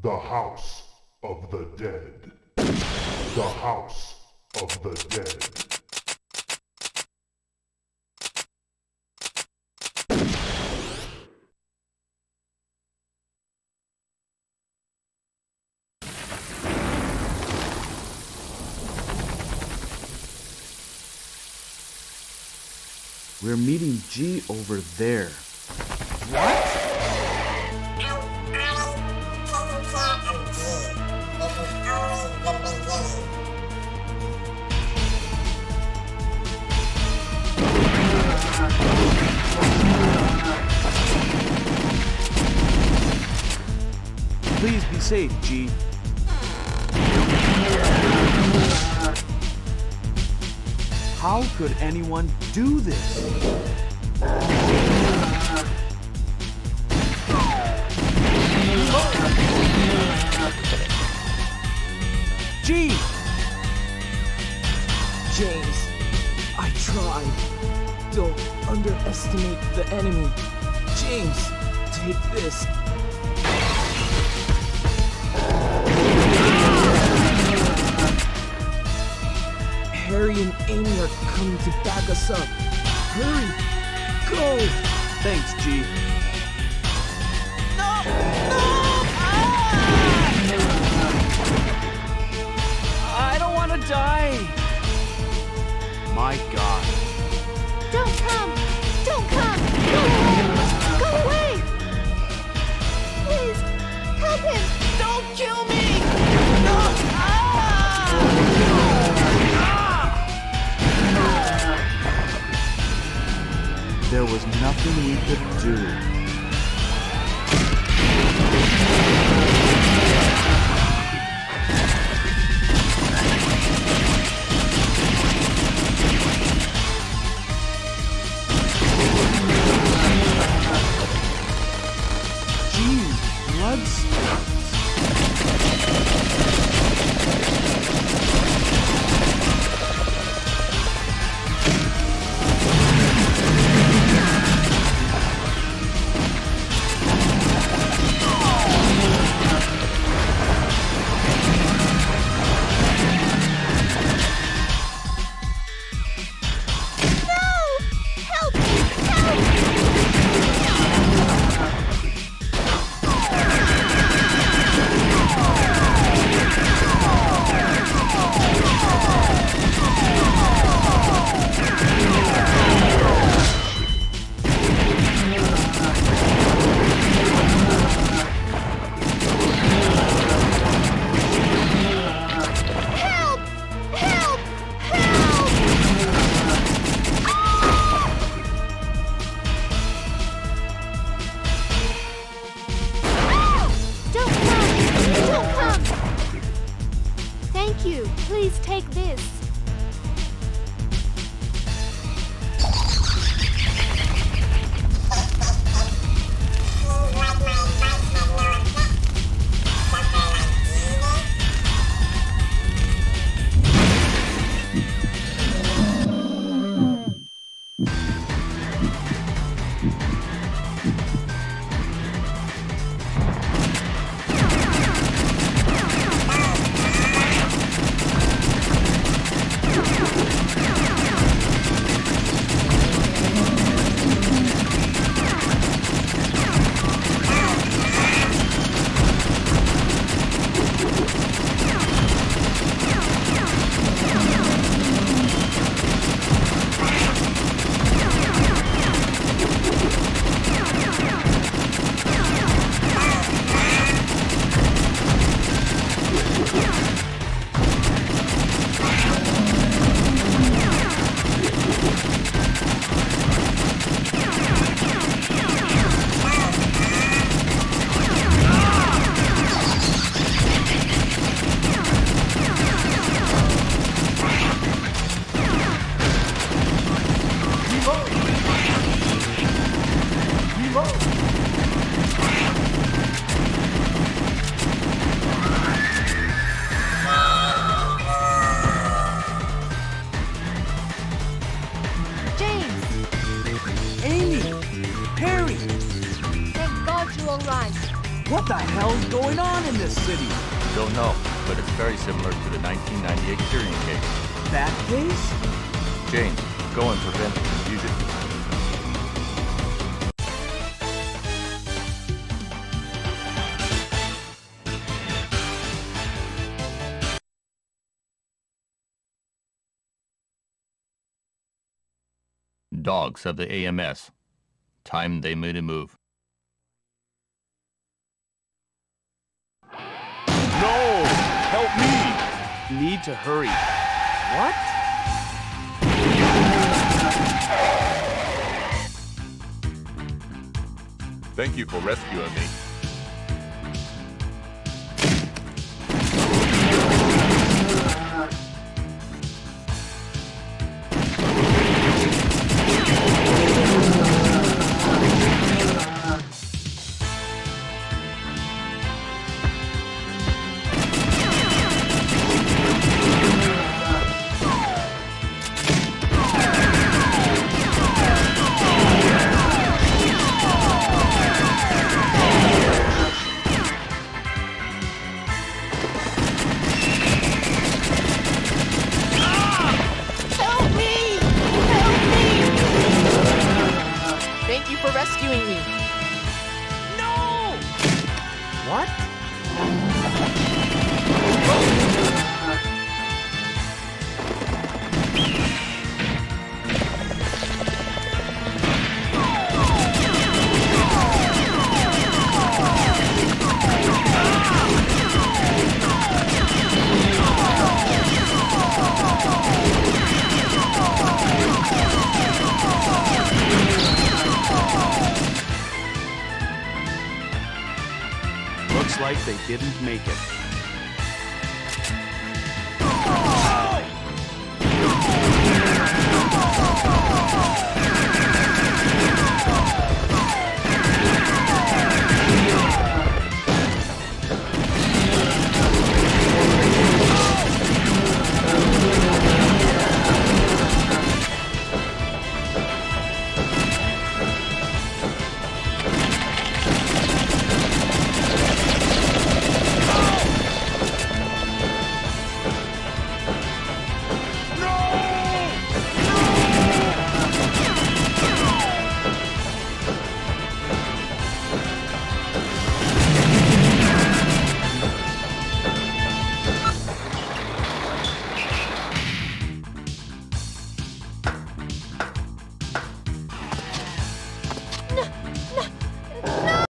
The House of the Dead. The House of the Dead. We're meeting G over there. What? Please be safe, G. How could anyone do this? G! James, I tried. Don't underestimate the enemy. James, take this. Harry and Amy are coming to back us up. Hurry! Go! Thanks, G. No! No! I don't want to die! My God. Don't come! Don't come! Go away! Go away! Please, help him! Don't kill me! No! There was nothing we could do. Gee, bloodstones. Please take this. Amy! Harry! Thank God you're all right. What the hell's going on in this city? Don't know, but it's very similar to the 1998 Dreamcast. That case? James, go and prevent the confusion. Dogs of the AMS. Time they made a move. No! Help me! Need to hurry. What? Thank you for rescuing me. Thank you for rescuing me. No! What? Looks like they didn't make it.